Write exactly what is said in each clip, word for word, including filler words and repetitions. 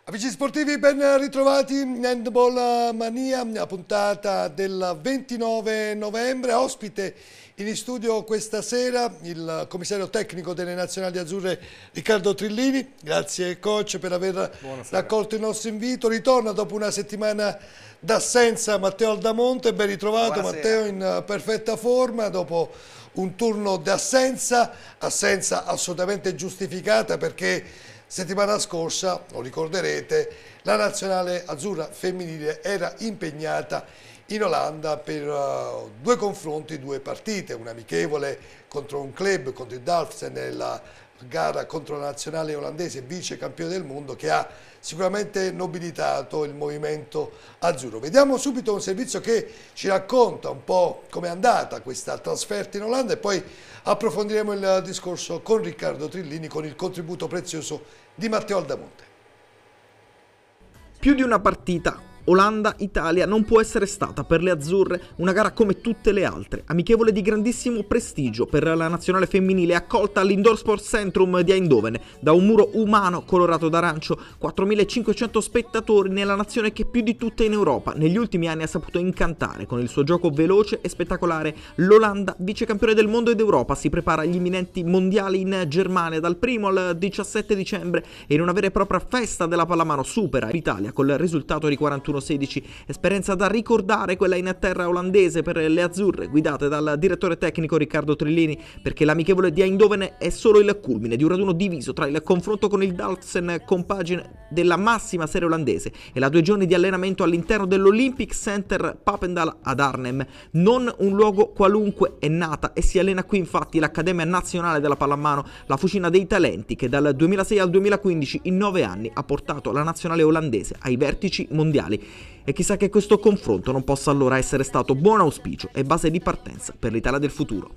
Amici sportivi, ben ritrovati in Handball Mania, puntata del ventinove novembre. Ospite in studio questa sera il commissario tecnico delle Nazionali Azzurre Riccardo Trillini. Grazie coach per aver Buonasera. Raccolto il nostro invito. Ritorna dopo una settimana d'assenza Matteo Aldamonte. Ben ritrovato. Buonasera. Matteo in perfetta forma dopo un turno d'assenza, assenza assolutamente giustificata perché settimana scorsa, lo ricorderete, la nazionale azzurra femminile era impegnata in Olanda per uh, due confronti, due partite, un amichevole contro un club, contro il Dalfsen, nella gara contro la nazionale olandese, vice campione del mondo, che ha sicuramente nobilitato il movimento azzurro. Vediamo subito un servizio che ci racconta un po' com'è andata questa trasferta in Olanda e poi approfondiremo il discorso con Riccardo Trillini con il contributo prezioso di Matteo Aldamonte. Più di una partita Olanda-Italia non può essere stata per le azzurre una gara come tutte le altre, amichevole di grandissimo prestigio per la nazionale femminile, accolta all'Indoor Sports Centrum di Eindhoven da un muro umano colorato d'arancio, quattromilacinquecento spettatori nella nazione che più di tutte in Europa negli ultimi anni ha saputo incantare con il suo gioco veloce e spettacolare. L'Olanda, vice campione del mondo ed Europa, si prepara agli imminenti mondiali in Germania dal primo al diciassette dicembre e in una vera e propria festa della pallamano supera l'Italia col risultato di quarantuno sedici, esperienza da ricordare quella in terra olandese per le azzurre guidate dal direttore tecnico Riccardo Trillini, perché l'amichevole di Eindhoven è solo il culmine di un raduno diviso tra il confronto con il Dalfsen, compagine della massima serie olandese, e la due giorni di allenamento all'interno dell'Olympic Center Papendal ad Arnhem. Non un luogo qualunque, è nata e si allena qui infatti l'Accademia Nazionale della Pallamano, la fucina dei talenti che dal duemilasei al duemilaquindici in nove anni ha portato la nazionale olandese ai vertici mondiali. E chissà che questo confronto non possa allora essere stato buon auspicio e base di partenza per l'Italia del futuro.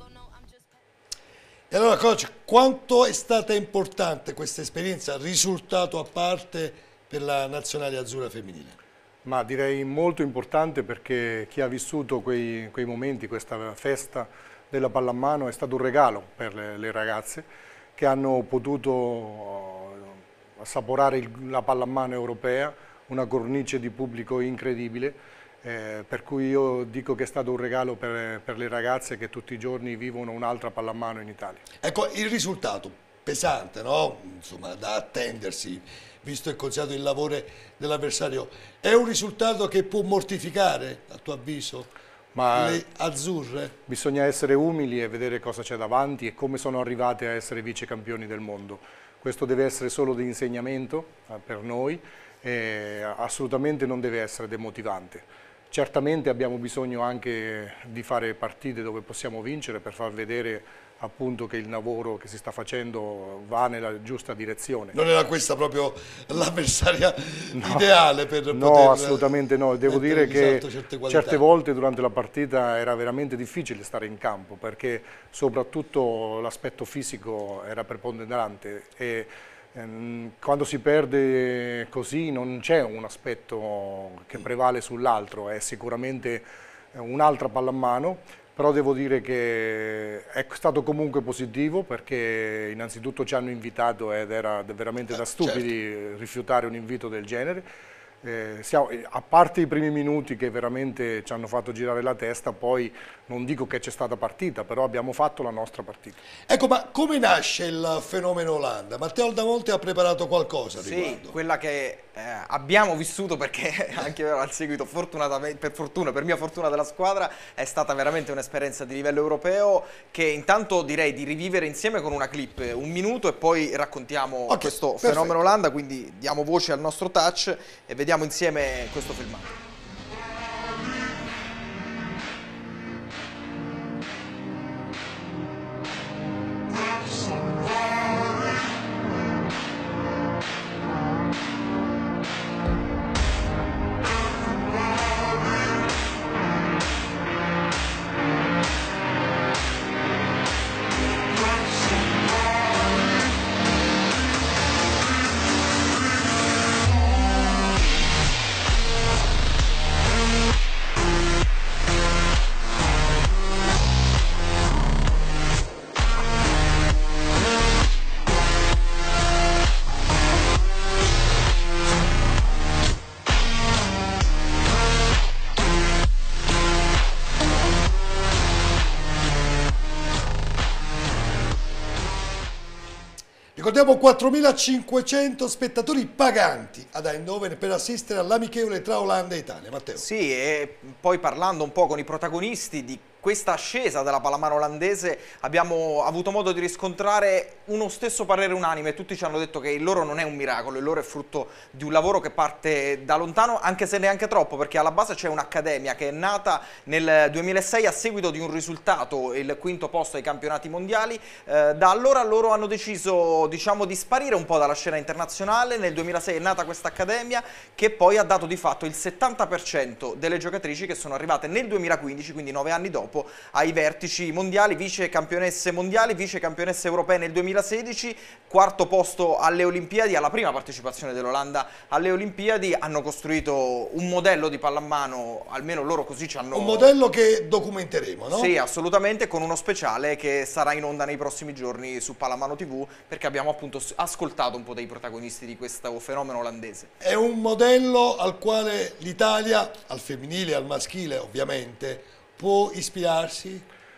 E allora coach, quanto è stata importante questa esperienza, risultato a parte, per la nazionale azzurra femminile? Ma direi molto importante, perché chi ha vissuto quei, quei momenti, questa festa della pallamano, è stato un regalo per le, le ragazze che hanno potuto assaporare il, la pallamano europea, una cornice di pubblico incredibile, eh, per cui io dico che è stato un regalo per, per le ragazze che tutti i giorni vivono un'altra pallamano in Italia. Ecco, il risultato pesante, no? Insomma, da attendersi, visto e considerato il lavoro dell'avversario, è un risultato che può mortificare, a tuo avviso, Ma le azzurre? Bisogna essere umili e vedere cosa c'è davanti e come sono arrivate a essere vice campioni del mondo. Questo deve essere solo di insegnamento eh, per noi, e assolutamente non deve essere demotivante. Certamente abbiamo bisogno anche di fare partite dove possiamo vincere per far vedere appunto che il lavoro che si sta facendo va nella giusta direzione. Non era questa proprio l'avversaria no, ideale per no, poter... No, assolutamente no. Devo dire che certe, certe volte durante la partita era veramente difficile stare in campo, perché soprattutto l'aspetto fisico era preponderante e quando si perde così non c'è un aspetto che prevale sull'altro, è sicuramente un'altra pallamano, però devo dire che è stato comunque positivo, perché innanzitutto ci hanno invitato ed era veramente da stupidi certo. rifiutare un invito del genere. Eh, siamo, a parte i primi minuti che veramente ci hanno fatto girare la testa, poi non dico che c'è stata partita, però abbiamo fatto la nostra partita. Ecco, ma come nasce il fenomeno Olanda? Matteo Aldamonte ha preparato qualcosa sì, riguardo? Quella che eh, abbiamo vissuto, perché anche al seguito, fortunatamente, per fortuna, per mia fortuna della squadra, è stata veramente un'esperienza di livello europeo, che intanto direi di rivivere insieme con una clip, un minuto, e poi raccontiamo okay, questo perfetto. fenomeno Olanda, quindi diamo voce al nostro touch e vediamo insieme questo filmato. ricordiamo quattromilacinquecento spettatori paganti ad Eindhoven per assistere all'amichevole tra Olanda e Italia. Matteo. Sì, e poi parlando un po' con i protagonisti di questa ascesa della pallamano olandese abbiamo avuto modo di riscontrare uno stesso parere unanime. Tutti ci hanno detto che il loro non è un miracolo, il loro è frutto di un lavoro che parte da lontano, anche se neanche troppo, perché alla base c'è un'accademia che è nata nel duemilasei a seguito di un risultato, il quinto posto ai campionati mondiali. Eh, da allora loro hanno deciso, diciamo, di sparire un po' dalla scena internazionale. Nel duemilasei è nata questa accademia che poi ha dato di fatto il settanta per cento delle giocatrici che sono arrivate nel duemilaquindici, quindi nove anni dopo, ai vertici mondiali, vice campionesse mondiali, vice campionesse europee nel duemilasedici, quarto posto alle Olimpiadi, alla prima partecipazione dell'Olanda alle Olimpiadi. Hanno costruito un modello di pallamano, almeno loro così ci hanno... Un modello che documenteremo, no? Sì, assolutamente, con uno speciale che sarà in onda nei prossimi giorni su Pallamano tivù, perché abbiamo appunto ascoltato un po' dei protagonisti di questo fenomeno olandese. È un modello al quale l'Italia, al femminile e al maschile ovviamente, può ispirarsi?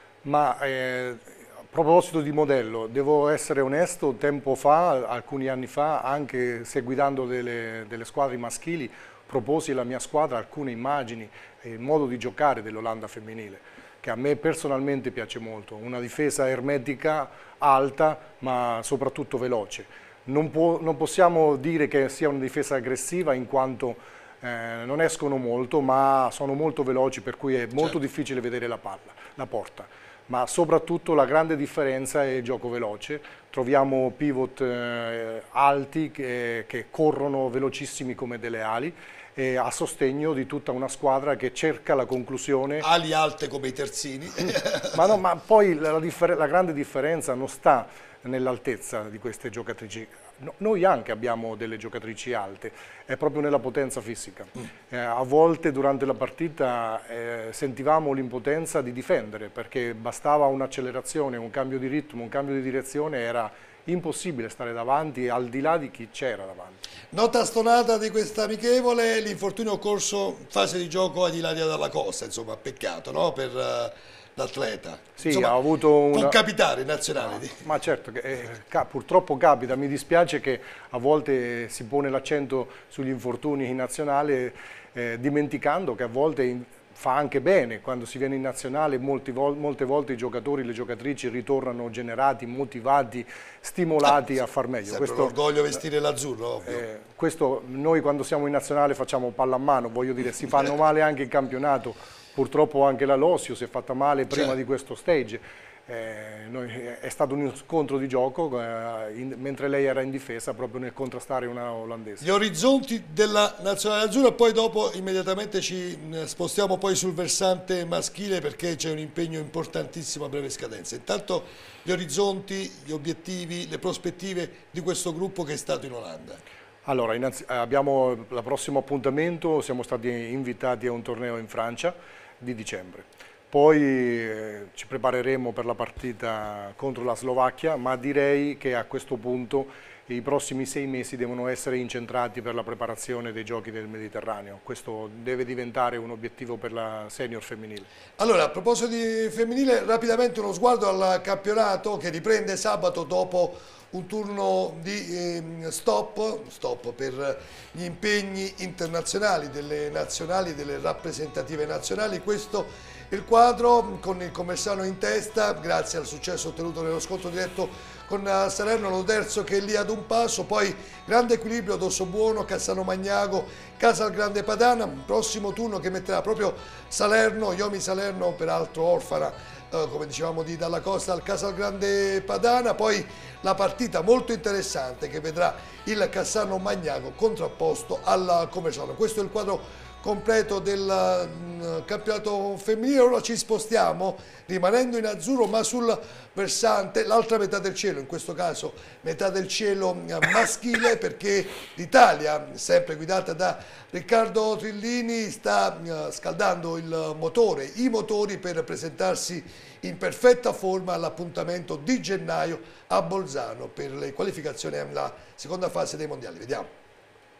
Ma eh, a proposito di modello, devo essere onesto, tempo fa, alcuni anni fa, anche seguendo delle, delle squadre maschili, proposi alla mia squadra alcune immagini e il modo di giocare dell'Olanda femminile, che a me personalmente piace molto. Una difesa ermetica, alta, ma soprattutto veloce. Non, può, non possiamo dire che sia una difesa aggressiva, in quanto Eh, non escono molto, ma sono molto veloci, per cui è molto certo. difficile vedere la palla, la porta. Ma soprattutto la grande differenza è il gioco veloce. Troviamo pivot eh, alti che, che corrono velocissimi come delle ali, e a sostegno di tutta una squadra che cerca la conclusione. Ali alte come i terzini. ma, no, ma poi la, la grande differenza non sta nell'altezza di queste giocatrici. No, noi anche abbiamo delle giocatrici alte, è proprio nella potenza fisica. Mm. Eh, a volte durante la partita eh, sentivamo l'impotenza di difendere, perché bastava un'accelerazione, un cambio di ritmo, un cambio di direzione, era impossibile stare davanti, al di là di chi c'era davanti. Nota stonata di questa amichevole, l'infortunio occorso in fase di gioco ad Ilaria Dalla Costa, insomma, peccato, no? Per uh, l'atleta. Sì, insomma, ha avuto una... può capitare in nazionale. No, ma certo, che, eh, ca purtroppo capita, mi dispiace che a volte si pone l'accento sugli infortuni in nazionale, eh, dimenticando che a volte in fa anche bene quando si viene in nazionale. Molti vol molte volte i giocatori, le giocatrici ritornano generati, motivati, stimolati ah, a far meglio. Questo l'orgoglio vestire l'azzurro, ovvio. Eh, questo noi quando siamo in nazionale facciamo pallamano, voglio dire, si fanno male anche in campionato, purtroppo anche la Losio si è fatta male prima certo. di questo stage. Eh, noi, è stato un scontro di gioco eh, in, mentre lei era in difesa proprio nel contrastare una olandese. Gli orizzonti della nazionale azzurra, poi dopo immediatamente ci spostiamo poi sul versante maschile, perché c'è un impegno importantissimo a breve scadenza. Intanto gli orizzonti, gli obiettivi, le prospettive di questo gruppo che è stato in Olanda. Allora, abbiamo il prossimo appuntamento, siamo stati invitati a un torneo in Francia di dicembre. Poi eh, ci prepareremo per la partita contro la Slovacchia, ma direi che a questo punto i prossimi sei mesi devono essere incentrati per la preparazione dei giochi del Mediterraneo. Questo deve diventare un obiettivo per la senior femminile. Allora, a proposito di femminile, rapidamente uno sguardo al campionato che riprende sabato dopo un turno di eh, stop, stop per gli impegni internazionali delle nazionali, delle rappresentative nazionali. Questo il quadro con il Comersano in testa, grazie al successo ottenuto nello scontro diretto con Salerno, lo terzo che è lì ad un passo, poi grande equilibrio, Dossobuono, Cassano Magnago, Casal Grande Padana, un prossimo turno che metterà proprio Salerno, Iomi Salerno, peraltro orfana, eh, come dicevamo, di Dalla Costa al Casal Grande Padana, poi la partita molto interessante che vedrà il Cassano Magnago contrapposto al Comersano. Questo è il quadro completo del uh, campionato femminile. Ora ci spostiamo rimanendo in azzurro ma sul versante, l'altra metà del cielo, in questo caso metà del cielo uh, maschile, perché l'Italia, sempre guidata da Riccardo Trillini, sta uh, scaldando il motore, i motori per presentarsi in perfetta forma all'appuntamento di gennaio a Bolzano per le qualificazioni alla seconda fase dei mondiali. Vediamo.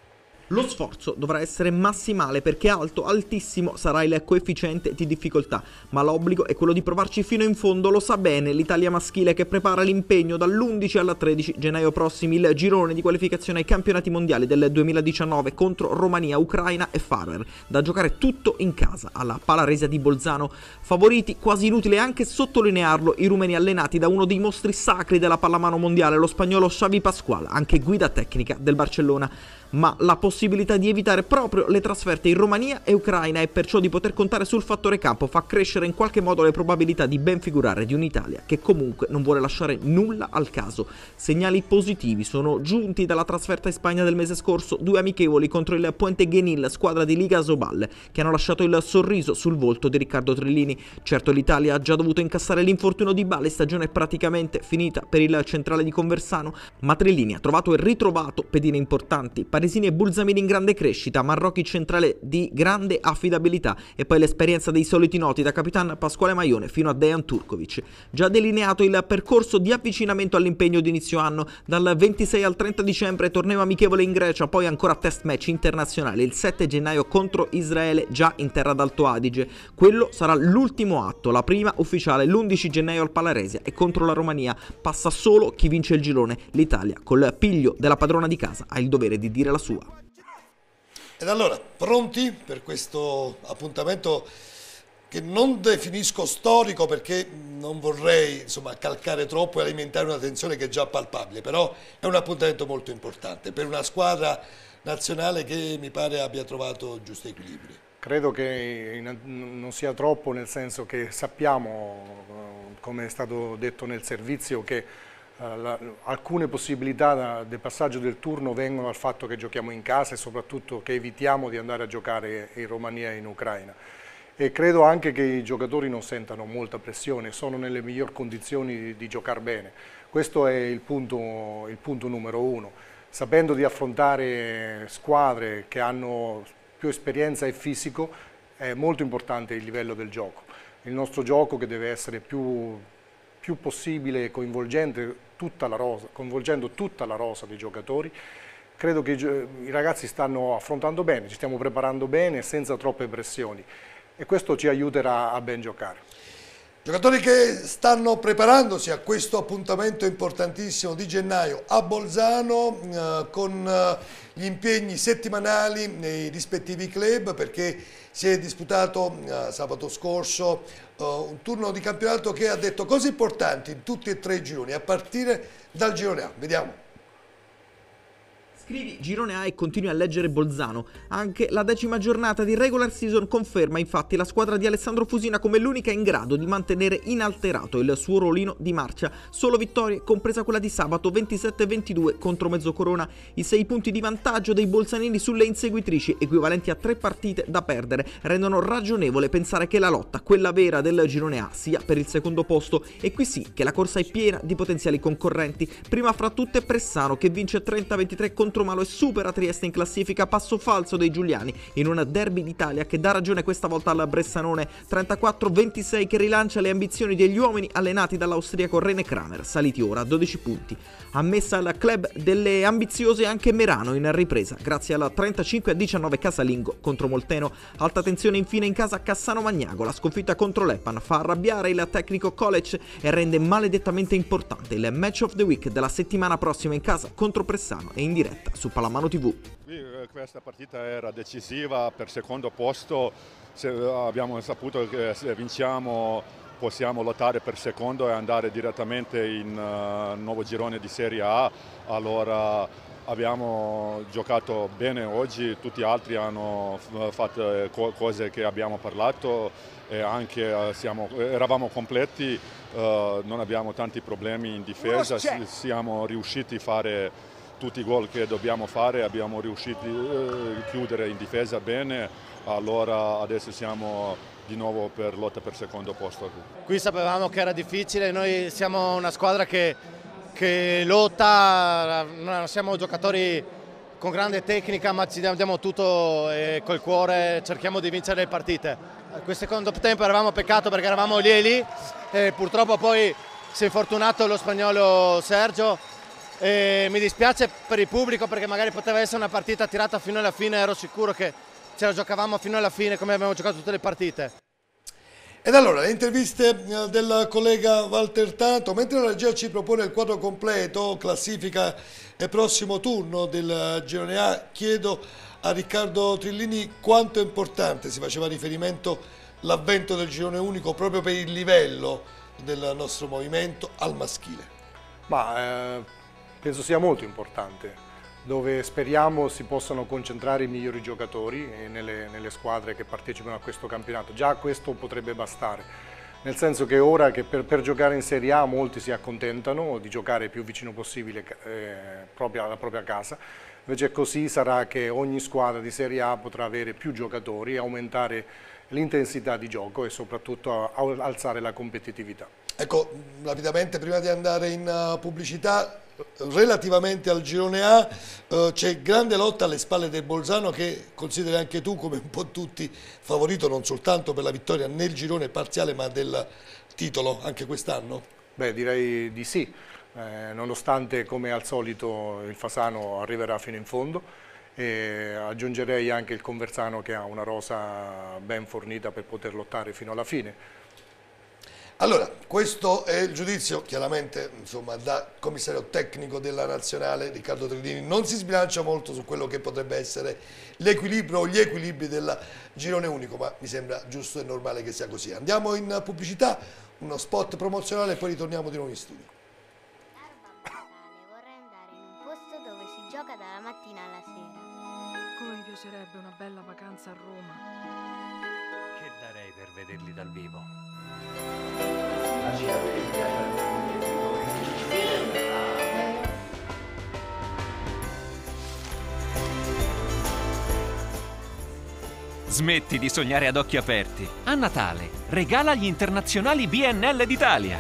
Lo sforzo dovrà essere massimale perché alto, altissimo sarà il coefficiente di difficoltà, ma l'obbligo è quello di provarci fino in fondo, lo sa bene l'Italia maschile che prepara l'impegno dall'undici al tredici gennaio prossimi, il girone di qualificazione ai campionati mondiali del duemiladiciannove contro Romania, Ucraina e Faroe, da giocare tutto in casa alla Palaresia di Bolzano. Favoriti, quasi inutile anche sottolinearlo, i rumeni allenati da uno dei mostri sacri della pallamano mondiale, lo spagnolo Xavi Pascual, anche guida tecnica del Barcellona. Ma la possibilità di evitare proprio le trasferte in Romania e Ucraina e perciò di poter contare sul fattore campo fa crescere in qualche modo le probabilità di ben figurare di un'Italia che comunque non vuole lasciare nulla al caso. Segnali positivi sono giunti dalla trasferta in Spagna del mese scorso, due amichevoli contro il Puente Genil, squadra di Liga Sobal, che hanno lasciato il sorriso sul volto di Riccardo Trillini. Certo l'Italia ha già dovuto incassare l'infortunio di Bale, stagione praticamente finita per il centrale di Conversano, ma Trillini ha trovato e ritrovato pedine importanti. Paresini e Bulzamini in grande crescita, Marrocchi centrale di grande affidabilità e poi l'esperienza dei soliti noti da Capitan Pasquale Maione fino a Dejan Turkovic. Già delineato il percorso di avvicinamento all'impegno di inizio anno, dal ventisei al trenta dicembre torneo amichevole in Grecia, poi ancora test match internazionale il sette gennaio contro Israele già in terra d'Alto Adige. Quello sarà l'ultimo atto, la prima ufficiale l'undici gennaio al Palaresia e contro la Romania passa solo chi vince il girone. L'Italia col piglio della padrona di casa ha il dovere di dire la sua. Ed allora, pronti per questo appuntamento che non definisco storico perché non vorrei insomma calcare troppo e alimentare una tensione che è già palpabile, però è un appuntamento molto importante per una squadra nazionale che mi pare abbia trovato giusti equilibri. Credo che non sia troppo, nel senso che sappiamo, come è stato detto nel servizio, che Uh, la, alcune possibilità del passaggio del turno vengono dal fatto che giochiamo in casa e soprattutto che evitiamo di andare a giocare in Romania e in Ucraina. E credo anche che i giocatori non sentano molta pressione, sono nelle migliori condizioni di, di giocare bene. Questo è il punto, il punto numero uno. Sapendo di affrontare squadre che hanno più esperienza e fisico, è molto importante il livello del gioco. Il nostro gioco che deve essere più più possibile coinvolgente tutta la rosa, coinvolgendo tutta la rosa dei giocatori. Credo che i ragazzi stanno affrontando bene, ci stiamo preparando bene senza troppe pressioni e questo ci aiuterà a ben giocare. Giocatori che stanno preparandosi a questo appuntamento importantissimo di gennaio a Bolzano eh, con eh, gli impegni settimanali nei rispettivi club, perché si è disputato eh, sabato scorso eh, un turno di campionato che ha detto cose importanti in tutti e tre i gironi, a partire dal girone A. Vediamo. Scrivi girone A e continui a leggere Bolzano. Anche la decima giornata di regular season conferma infatti la squadra di Alessandro Fusina come l'unica in grado di mantenere inalterato il suo ruolino di marcia. Solo vittorie, compresa quella di sabato ventisette ventidue contro Mezzocorona. I sei punti di vantaggio dei bolzanini sulle inseguitrici, equivalenti a tre partite da perdere, rendono ragionevole pensare che la lotta, quella vera del girone A, sia per il secondo posto. E qui sì che la corsa è piena di potenziali concorrenti. Prima fra tutte Pressano che vince trenta ventitré contro Malo e supera Trieste in classifica, passo falso dei giuliani in un derby d'Italia che dà ragione questa volta al Bressanone, trentaquattro ventisei, che rilancia le ambizioni degli uomini allenati dall'austriaco Rene Kramer, saliti ora a dodici punti. Ammessa al club delle ambiziose anche Merano in ripresa grazie alla trentacinque a diciannove casalingo contro Molteno. Alta tensione infine in casa a Cassano Magnago, la sconfitta contro l'Eppan fa arrabbiare il tecnico College e rende maledettamente importante il match of the week della settimana prossima in casa contro Pressano e in diretta su Pallamano tivù. Questa partita era decisiva per secondo posto, se abbiamo saputo che se vinciamo possiamo lottare per secondo e andare direttamente in uh, nuovo girone di Serie A, allora abbiamo giocato bene oggi, tutti gli altri hanno fatto cose che abbiamo parlato e anche uh, siamo, eravamo completi, uh, non abbiamo tanti problemi in difesa, siamo riusciti a fare tutti i gol che dobbiamo fare, abbiamo riuscito a chiudere in difesa bene, allora adesso siamo di nuovo per lotta per secondo posto. Qui sapevamo che era difficile, noi siamo una squadra che, che lotta, non siamo giocatori con grande tecnica ma ci diamo tutto e col cuore cerchiamo di vincere le partite. Quel secondo tempo eravamo peccato perché eravamo lì e lì e purtroppo poi si è infortunato lo spagnolo Sergio E mi dispiace per il pubblico perché magari poteva essere una partita tirata fino alla fine, ero sicuro che ce la giocavamo fino alla fine come abbiamo giocato tutte le partite. Ed allora, le interviste del collega Walter Tanto, mentre la regia ci propone il quadro completo, classifica e prossimo turno del girone A, chiedo a Riccardo Trillini quanto è importante, si faceva riferimento l'avvento del girone unico proprio per il livello del nostro movimento al maschile. Ma eh, penso sia molto importante, dove speriamo si possano concentrare i migliori giocatori nelle, nelle squadre che partecipano a questo campionato. Già questo potrebbe bastare, nel senso che ora che per, per giocare in Serie A molti si accontentano di giocare il più vicino possibile eh, proprio alla propria casa, invece così sarà che ogni squadra di Serie A potrà avere più giocatori, aumentare l'intensità di gioco e soprattutto alzare la competitività. Ecco, rapidamente prima di andare in pubblicità, relativamente al girone A eh, c'è grande lotta alle spalle del Bolzano che consideri anche tu come un po' tutti favorito non soltanto per la vittoria nel girone parziale ma del titolo anche quest'anno? Beh, direi di sì, eh, nonostante come al solito il Fasano arriverà fino in fondo e aggiungerei anche il Conversano che ha una rosa ben fornita per poter lottare fino alla fine. Allora, questo è il giudizio, chiaramente, insomma, da commissario tecnico della nazionale, Riccardo Trillini, non si sbilancia molto su quello che potrebbe essere l'equilibrio o gli equilibri del girone unico, ma mi sembra giusto e normale che sia così. Andiamo in pubblicità, uno spot promozionale e poi ritorniamo di nuovo in studio. Vorrei andare in un posto dove si gioca dalla mattina alla sera. Come mi piacerebbe una bella vacanza a Roma. Che darei per vederli dal vivo? Smetti di sognare ad occhi aperti. A Natale regala gli internazionali B N L d'Italia.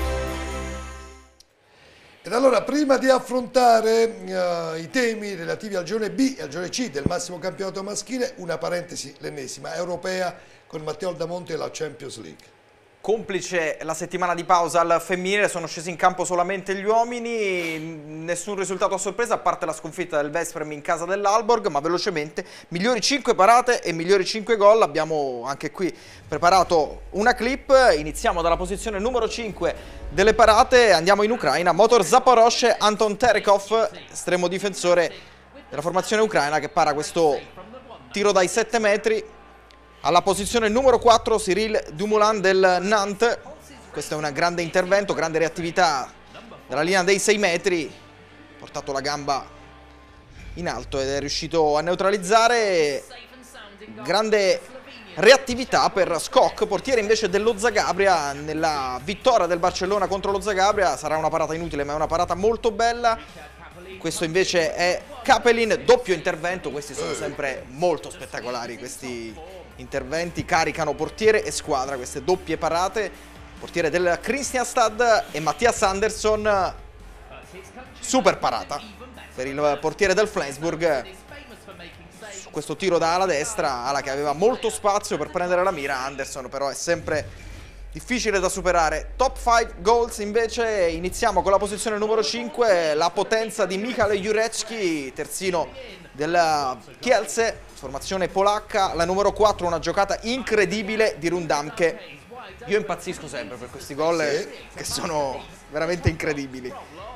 Ed allora, prima di affrontare uh, i temi relativi al girone B e al girone C del massimo campionato maschile, una parentesi, l'ennesima, europea con Matteo Aldamonte e la Champions League. Complice la settimana di pausa al femminile, sono scesi in campo solamente gli uomini, nessun risultato a sorpresa a parte la sconfitta del Vesprem in casa dell'Aalborg, ma velocemente migliori cinque parate e migliori cinque gol. Abbiamo anche qui preparato una clip, iniziamo dalla posizione numero cinque delle parate, andiamo in Ucraina, Motor Zaporozhye, Anton Terikov, estremo difensore della formazione ucraina che para questo tiro dai sette metri. Alla posizione numero quattro Cyril Dumoulin del Nantes, questo è un grande intervento, grande reattività dalla linea dei sei metri, ha portato la gamba in alto ed è riuscito a neutralizzare, grande reattività per Skok, portiere invece dello Zagabria, nella vittoria del Barcellona contro lo Zagabria, sarà una parata inutile ma è una parata molto bella, questo invece è Capelin, doppio intervento, questi sono sempre molto spettacolari questi interventi, caricano portiere e squadra, queste doppie parate, portiere del Kristianstad e Mattias Andersson, super parata per il portiere del Flensburg, su questo tiro da ala destra, ala che aveva molto spazio per prendere la mira, Andersson però è sempre difficile da superare. Top cinque goals invece, iniziamo con la posizione numero cinque, la potenza di Michal Jurecki, terzino del Kielce, formazione polacca, la numero quattro, una giocata incredibile di Rundamke. Io impazzisco sempre per questi gol sì, che sono veramente incredibili.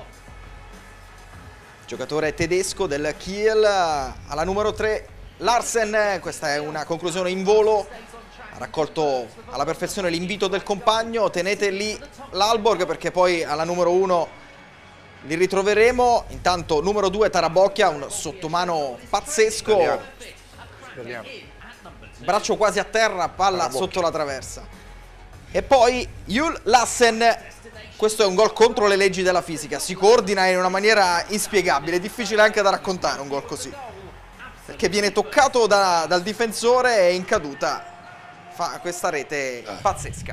Giocatore tedesco del Kiel, alla numero tre Larsen, questa è una conclusione in volo, ha raccolto alla perfezione l'invito del compagno, tenete lì l'Aalborg perché poi alla numero uno li ritroveremo. Intanto numero due Tarabocchia, un sottomano pazzesco, Speriamo. Speriamo. braccio quasi a terra, palla Tarabocchia sotto la traversa. E poi Jul Lassen, questo è un gol contro le leggi della fisica, si coordina in una maniera inspiegabile, difficile anche da raccontare un gol così, perché viene toccato da, dal difensore e in caduta fa questa rete pazzesca.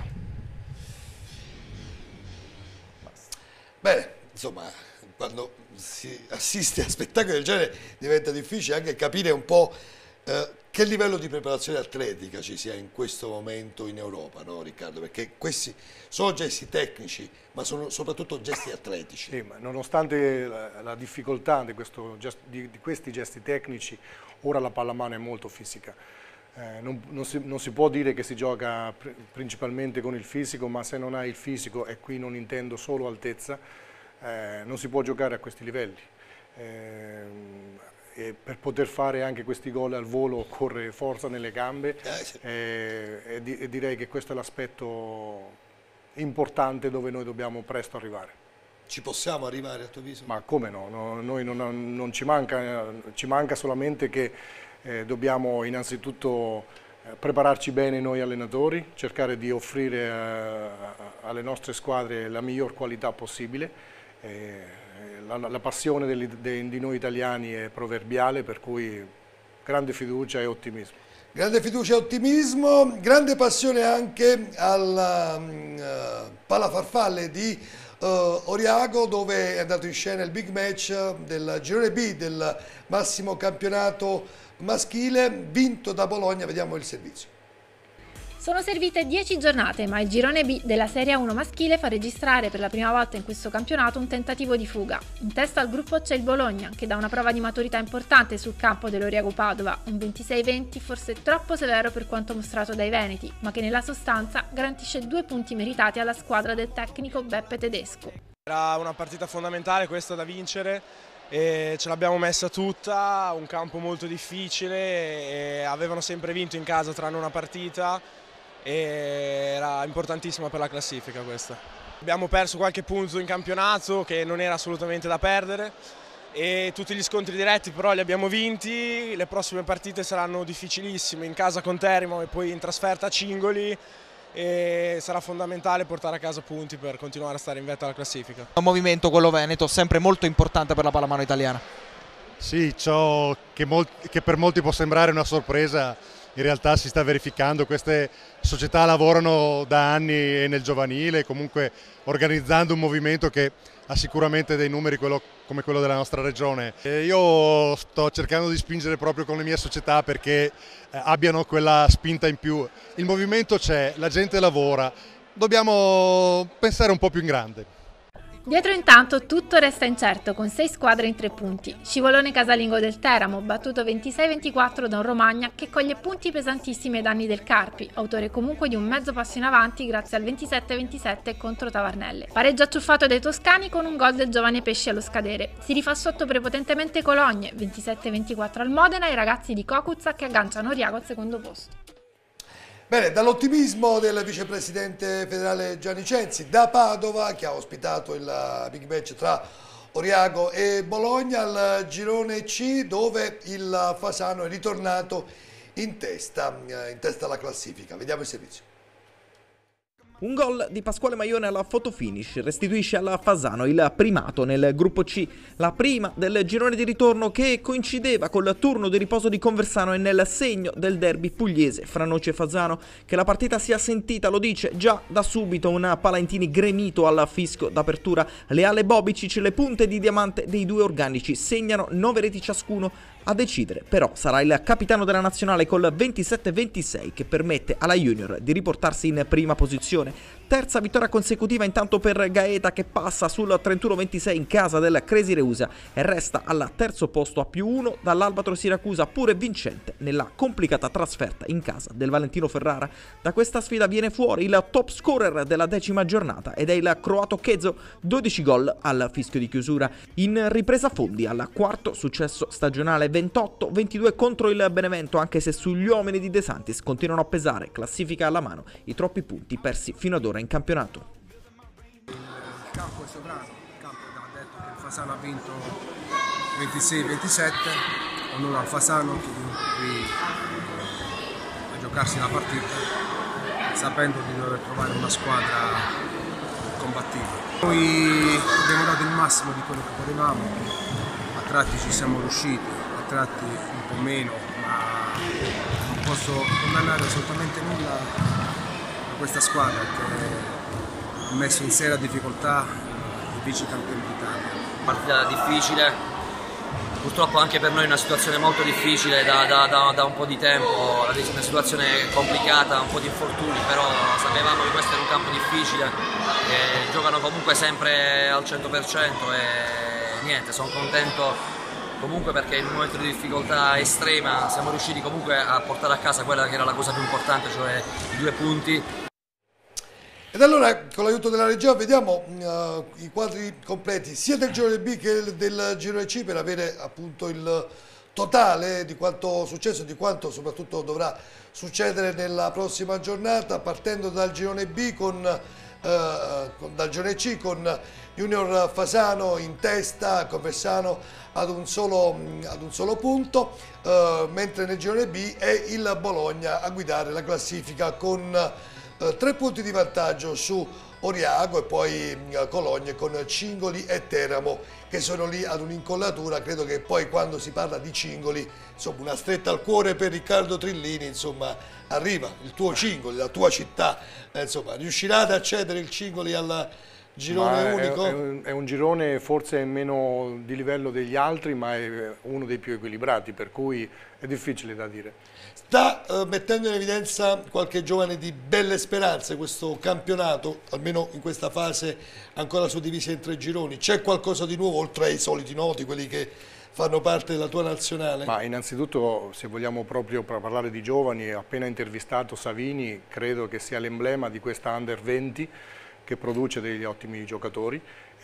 Bene, insomma, quando si assiste a spettacoli del genere diventa difficile anche capire un po' eh, che livello di preparazione atletica ci sia in questo momento in Europa, no Riccardo? Perché questi sono gesti tecnici, ma sono soprattutto gesti atletici. Sì, ma nonostante la, la difficoltà di, questo, di, di questi gesti tecnici, ora la pallamano è molto fisica. Eh, non, non, si, non si può dire che si gioca pr principalmente con il fisico, ma se non hai il fisico, e qui non intendo solo altezza, eh, non si può giocare a questi livelli. Eh, e per poter fare anche questi gol al volo occorre forza nelle gambe, eh, sì. eh, e, di, e direi che questo è l'aspetto importante dove noi dobbiamo presto arrivare. Ci possiamo arrivare a tuo avviso? Ma come no, no noi non, non ci manca, ci manca solamente che Eh, dobbiamo innanzitutto eh, prepararci bene noi allenatori, cercare di offrire eh, alle nostre squadre la miglior qualità possibile. Eh, la, la passione degli, de, di noi italiani è proverbiale, per cui grande fiducia e ottimismo. Grande fiducia e ottimismo, grande passione anche alla uh, Palafarfalle di uh, Oriago, dove è andato in scena il big match del girone B del massimo campionato maschile, vinto da Bologna. Vediamo il servizio. Sono servite dieci giornate, ma il girone B della Serie A uno maschile fa registrare per la prima volta in questo campionato un tentativo di fuga. In testa al gruppo c'è il Bologna, che dà una prova di maturità importante sul campo dell'Oriago Padova, un ventisei venti forse troppo severo per quanto mostrato dai veneti, ma che nella sostanza garantisce due punti meritati alla squadra del tecnico Beppe Tedesco. Era una partita fondamentale questa da vincere, e ce l'abbiamo messa tutta, un campo molto difficile, e avevano sempre vinto in casa tranne una partita e era importantissima per la classifica questa. Abbiamo perso qualche punto in campionato che non era assolutamente da perdere, e tutti gli scontri diretti però li abbiamo vinti. Le prossime partite saranno difficilissime, in casa con Teramo e poi in trasferta a Cingoli, e sarà fondamentale portare a casa punti per continuare a stare in vetta alla classifica. Un movimento, quello veneto, sempre molto importante per la pallamano italiana. Sì, ciò che, che per molti può sembrare una sorpresa, in realtà si sta verificando. Queste società lavorano da anni nel giovanile, comunque organizzando un movimento che ha sicuramente dei numeri quello, come quello della nostra regione. E io sto cercando di spingere proprio con le mie società perché eh, abbiano quella spinta in più. Il movimento c'è, la gente lavora, dobbiamo pensare un po' più in grande. Dietro intanto tutto resta incerto con sei squadre in tre punti. Scivolone casalingo del Teramo, battuto ventisei ventiquattro da un Romagna che coglie punti pesantissimi ai danni del Carpi, autore comunque di un mezzo passo in avanti grazie al ventisette ventisette contro Tavarnelle. Pareggio acciuffato dai toscani con un gol del giovane Pesci allo scadere. Si rifà sotto prepotentemente Cologne, ventisette ventiquattro al Modena, e i ragazzi di Cocuzza che agganciano Oriago al secondo posto. Bene, dall'ottimismo del vicepresidente federale Gianni Censi, da Padova, che ha ospitato il big match tra Oriago e Bologna, al girone C, dove il Fasano è ritornato in testa, in testa alla classifica. Vediamo il servizio. Un gol di Pasquale Maione alla fotofinish restituisce al Fasano il primato nel gruppo C, la prima del girone di ritorno che coincideva col turno di riposo di Conversano e nel segno del derby pugliese fra Noce e Fasano. Che la partita sia sentita lo dice già da subito un Palantini gremito al fischio d'apertura. Leale Bobicic, le punte di diamante dei due organici, segnano nove reti ciascuno. A decidere però sarà il capitano della nazionale col ventisette ventisei che permette alla Junior di riportarsi in prima posizione. Terza vittoria consecutiva intanto per Gaeta, che passa sul trentuno ventisei in casa del Cresi Reusa e resta al terzo posto a più uno dall'Albatro Siracusa, pure vincente nella complicata trasferta in casa del Valentino Ferrara. Da questa sfida viene fuori il top scorer della decima giornata ed è il croato Chezo, dodici gol al fischio di chiusura. In ripresa fondi al quarto successo stagionale, ventotto ventidue contro il Benevento, anche se sugli uomini di De Santis continuano a pesare, classifica alla mano, i troppi punti persi fino ad ora in campionato. Il campo è sovrano, il campo ha detto che il Fasano ha vinto ventisei ventisette, ognuno al Fasano qui a giocarsi la partita, sapendo di dover trovare una squadra combattiva. Noi abbiamo dato il massimo di quello che potevamo, a tratti ci siamo riusciti, a tratti un po' meno, ma non posso condannare assolutamente nulla a questa squadra che ha messo in seria difficoltà i vice campioni d'Italia. Partita difficile, purtroppo anche per noi è una situazione molto difficile da, da, da, da un po' di tempo, una situazione complicata, un po' di infortuni, però sapevamo che questo era un campo difficile, che giocano comunque sempre al cento per cento e niente, sono contento comunque perché in un momento di difficoltà estrema siamo riusciti comunque a portare a casa quella che era la cosa più importante, cioè i due punti. Ed allora con l'aiuto della regia vediamo uh, i quadri completi sia del girone B che del girone C per avere appunto il totale di quanto successo e di quanto soprattutto dovrà succedere nella prossima giornata, partendo dal girone B con, uh, con dal girone C con Junior Fasano in testa, Conversano ad un solo, ad un solo punto, uh, mentre nel girone B è il Bologna a guidare la classifica con Uh, tre punti di vantaggio su Oriago e poi uh, Cologne con Cingoli e Teramo che sono lì ad un'incollatura. Credo che poi quando si parla di Cingoli, insomma, una stretta al cuore per Riccardo Trillini, insomma, arriva il tuo Cingoli, la tua città, eh, insomma, riuscirà ad accedere il Cingoli al girone ma unico? È, è, un, è un girone forse meno di livello degli altri, ma è uno dei più equilibrati, per cui è difficile da dire. Sta uh, mettendo in evidenza qualche giovane di belle speranze questo campionato, almeno in questa fase ancora suddivisa in tre gironi. C'è qualcosa di nuovo oltre ai soliti noti, quelli che fanno parte della tua nazionale? Ma innanzitutto, se vogliamo proprio parlare di giovani, appena intervistato Savini, credo che sia l'emblema di questa Under venti che produce degli ottimi giocatori.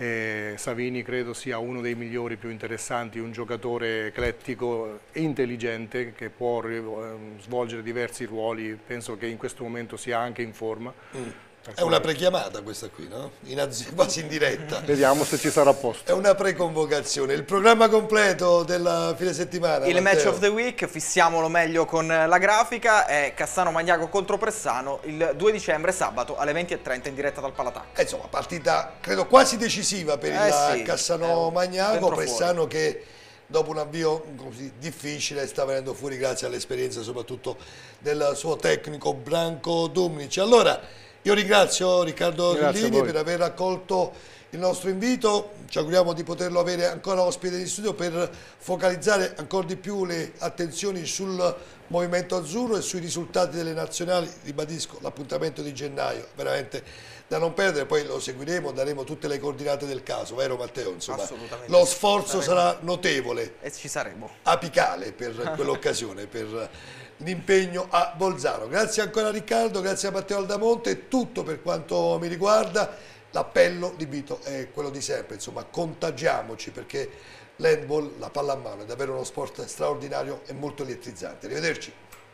E Savini credo sia uno dei migliori, più interessanti, un giocatore eclettico e intelligente che può svolgere diversi ruoli, penso che in questo momento sia anche in forma. Mm. È una prechiamata questa qui, no? In quasi in diretta. Vediamo se ci sarà posto. È una preconvocazione. Il programma completo della fine settimana. Il Matteo. match of the week, fissiamolo meglio con la grafica, è Cassano Magnago contro Pressano il due dicembre, sabato alle venti e trenta in diretta dal Palatacco. Eh, insomma, partita credo quasi decisiva per eh il sì, Cassano Magnago. Pressano fuori. Che dopo un avvio così difficile sta venendo fuori grazie all'esperienza soprattutto del suo tecnico Branco Dumnic. Allora, io ringrazio Riccardo Trillini per aver accolto il nostro invito, ci auguriamo di poterlo avere ancora ospite in studio per focalizzare ancora di più le attenzioni sul movimento azzurro e sui risultati delle nazionali. Ribadisco l'appuntamento di gennaio, veramente da non perdere, poi lo seguiremo, daremo tutte le coordinate del caso, vero Matteo? Insomma, assolutamente. Lo sforzo sarà notevole, e ci saremo, apicale per quell'occasione, per l'impegno a Bolzano. Grazie ancora a Riccardo, grazie a Matteo Aldamonte, è tutto per quanto mi riguarda. L'appello di Vito è quello di sempre, insomma, contagiamoci perché l'handball, la pallamano, è davvero uno sport straordinario e molto elettrizzante. Arrivederci.